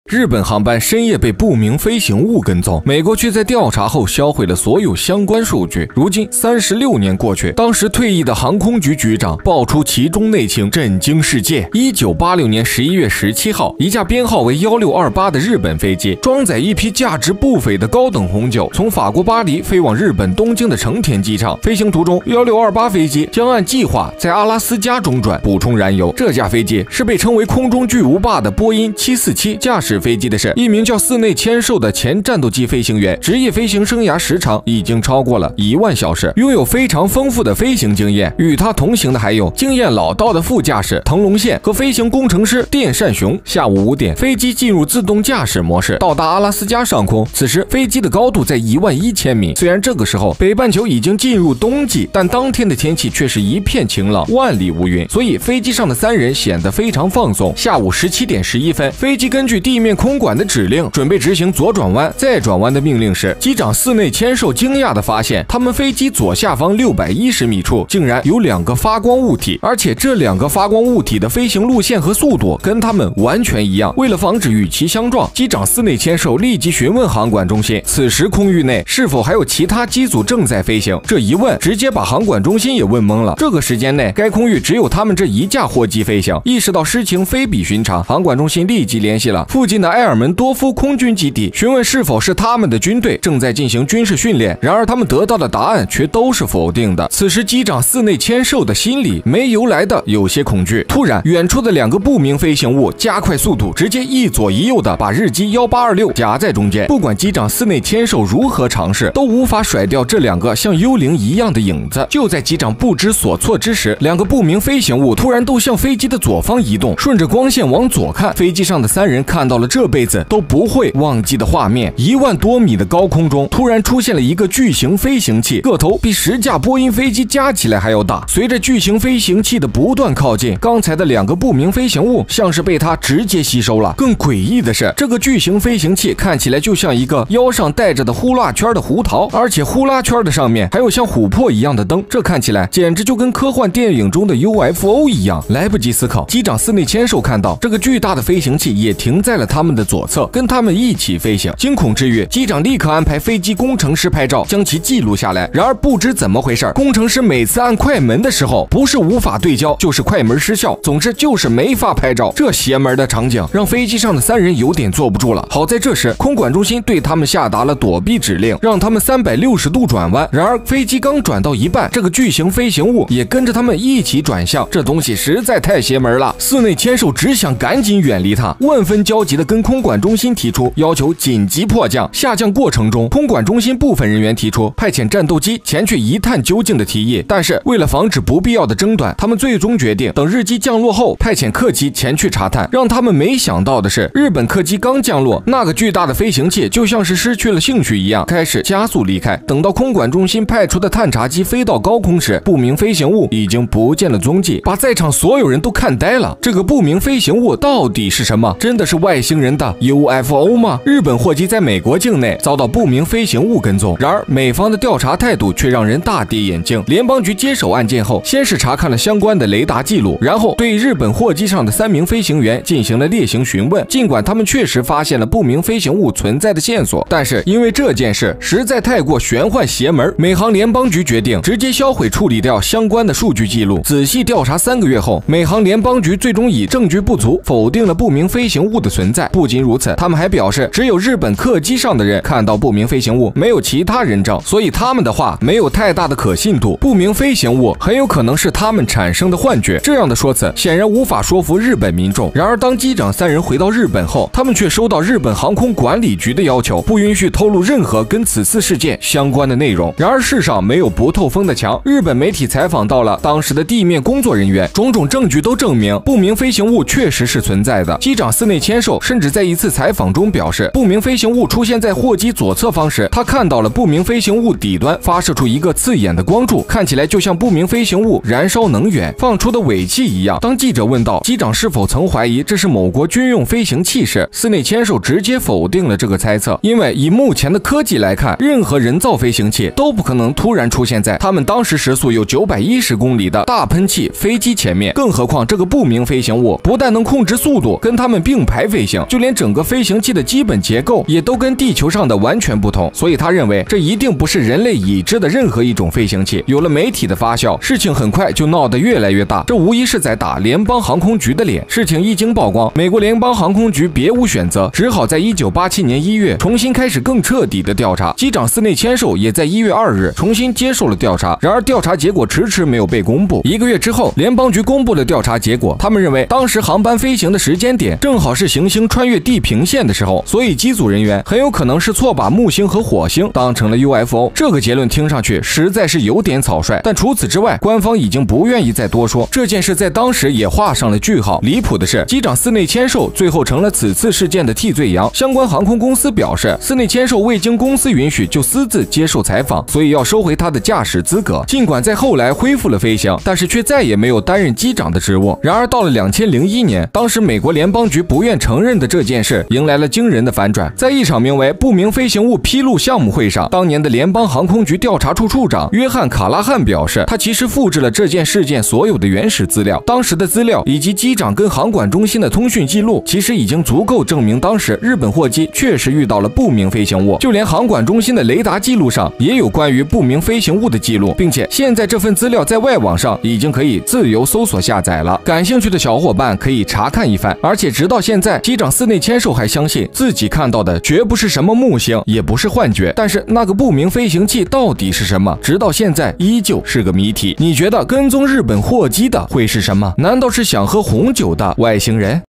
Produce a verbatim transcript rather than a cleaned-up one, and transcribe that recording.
日本航班深夜被不明飞行物跟踪，美国却在调查后销毁了所有相关数据。如今三十六年过去，当时退役的航空局局长爆出其中内情，震惊世界。一九八六年十一月十七号，一架编号为一六二八的日本飞机，装载一批价值不菲的高等红酒，从法国巴黎飞往日本东京的成田机场。飞行途中，一六二八飞机将按计划在阿拉斯加中转补充燃油。这架飞机是被称为空中巨无霸的波音七四七，驾驶飞机的是一名叫寺内千寿的前战斗机飞行员，职业飞行生涯时长已经超过了一万小时，拥有非常丰富的飞行经验。与他同行的还有经验老道的副驾驶藤龙宪和飞行工程师电善雄。下午五点，飞机进入自动驾驶模式，到达阿拉斯加上空。此时飞机的高度在一万一千米。虽然这个时候北半球已经进入冬季，但当天的天气却是一片晴朗，万里无云，所以飞机上的三人显得非常放松。下午十七点十一分，飞机根据地面空管的指令准备执行左转弯再转弯的命令时，机长寺内千寿惊讶地发现，他们飞机左下方六百一十米处竟然有两个发光物体，而且这两个发光物体的飞行路线和速度跟他们完全一样。为了防止与其相撞，机长寺内千寿立即询问航管中心，此时空域内是否还有其他机组正在飞行。这一问直接把航管中心也问懵了。这个时间内，该空域只有他们这一架货机飞行。意识到事情非比寻常，航管中心立即联系了附近的埃尔门多夫空军基地，询问是否是他们的军队正在进行军事训练。然而他们得到的答案却都是否定的。此时机长寺内千寿的心里没由来的有些恐惧。突然，远处的两个不明飞行物加快速度，直接一左一右的把日机一八二六夹在中间。不管机长寺内千寿如何尝试，都无法甩掉这两个像幽灵一样的影子。就在机长不知所措之时，两个不明飞行物突然都向飞机的左方移动，顺着光线往左看，飞机上的三人看到了这辈子都不会忘记的画面。一万多米的高空中突然出现了一个巨型飞行器，个头比十架波音飞机加起来还要大。随着巨型飞行器的不断靠近，刚才的两个不明飞行物像是被它直接吸收了。更诡异的是，这个巨型飞行器看起来就像一个腰上带着的呼啦圈的胡桃，而且呼啦圈的上面还有像琥珀一样的灯，这看起来简直就跟科幻电影中的 U F O 一样。来不及思考，机长寺内千寿看到这个巨大的飞行器也停在了他们的左侧，跟他们一起飞行。惊恐之余，机长立刻安排飞机工程师拍照，将其记录下来。然而不知怎么回事，工程师每次按快门的时候，不是无法对焦，就是快门失效，总之就是没法拍照。这邪门的场景让飞机上的三人有点坐不住了。好在这时空管中心对他们下达了躲避指令，让他们三百六十度转弯。然而飞机刚转到一半，这个巨型飞行物也跟着他们一起转向，这东西实在太邪门了。寺内千寿只想赶紧远离它，万分焦急地跟空管中心提出要求紧急迫降。下降过程中，空管中心部分人员提出派遣战斗机前去一探究竟的提议，但是为了防止不必要的争端，他们最终决定等日机降落后派遣客机前去查探。让他们没想到的是，日本客机刚降落，那个巨大的飞行器就像是失去了兴趣一样，开始加速离开。等到空管中心派出的探查机飞到高空时，不明飞行物已经不见了踪迹，把在场所有人都看呆了。这个不明飞行物到底是什么？真的是外星人的 U F O 吗？日本货机在美国境内遭到不明飞行物跟踪，然而美方的调查态度却让人大跌眼镜。联邦局接手案件后，先是查看了相关的雷达记录，然后对日本货机上的三名飞行员进行了列行询问。尽管他们确实发现了不明飞行物存在的线索，但是因为这件事实在太过玄幻邪门，美航联邦局决定直接销毁处理掉相关的数据记录。仔细调查三个月后，美航联邦局最终以证据不足否定了不明飞行物的存在。不仅如此，他们还表示只有日本客机上的人看到不明飞行物，没有其他人证，所以他们的话没有太大的可信度。不明飞行物很有可能是他们产生的幻觉。这样的说辞显然无法说服日本民众。然而当机长三人回到日本后，他们却收到日本航空管理局的要求，不允许透露任何跟此次事件相关的内容。然而世上没有不透风的墙，日本媒体采访到了当时的地面工作人员，种种证据都证明不明飞行物确实是存在的。机长寺内千寿甚至在一次采访中表示，不明飞行物出现在货机左侧方时，他看到了不明飞行物底端发射出一个刺眼的光柱，看起来就像不明飞行物燃烧能源放出的尾气一样。当记者问到机长是否曾怀疑这是某国军用飞行器时，寺内千寿直接否定了这个猜测，因为以目前的科技来看，任何人造飞行器都不可能突然出现在他们当时时速有九百一十公里的大喷气飞机前面，更何况这个不明飞行物不但能控制速度跟他们并排飞行， 性，就连整个飞行器的基本结构也都跟地球上的完全不同，所以他认为这一定不是人类已知的任何一种飞行器。有了媒体的发酵，事情很快就闹得越来越大，这无疑是在打联邦航空局的脸。事情一经曝光，美国联邦航空局别无选择，只好在一九八七年一月重新开始更彻底的调查。机长寺内千寿也在一月二日重新接受了调查，然而调查结果迟迟没有被公布。一个月之后，联邦局公布了调查结果，他们认为当时航班飞行的时间点正好是行星穿越地平线的时候，所以机组人员很有可能是错把木星和火星当成了 U F O。 这个结论听上去实在是有点草率，但除此之外，官方已经不愿意再多说。这件事在当时也画上了句号。离谱的是，机长寺内千寿最后成了此次事件的替罪羊。相关航空公司表示，寺内千寿未经公司允许就私自接受采访，所以要收回他的驾驶资格。尽管在后来恢复了飞行，但是却再也没有担任机长的职务。然而到了两千零一年，当时美国联邦局不愿承认的这件事迎来了惊人的反转。在一场名为不明飞行物披露项目会上，当年的联邦航空局调查处处长约翰·卡拉汉表示，他其实复制了这件事件所有的原始资料，当时的资料以及机长跟航管中心的通讯记录，其实已经足够证明当时日本货机确实遇到了不明飞行物。就连航管中心的雷达记录上也有关于不明飞行物的记录，并且现在这份资料在外网上已经可以自由搜索下载了，感兴趣的小伙伴可以查看一番。而且直到现在，机长寺内千寿还相信自己看到的绝不是什么木星，也不是幻觉，但是那个不明飞行器到底是什么，直到现在依旧是个谜题。你觉得跟踪日本货机的会是什么？难道是想喝红酒的外星人？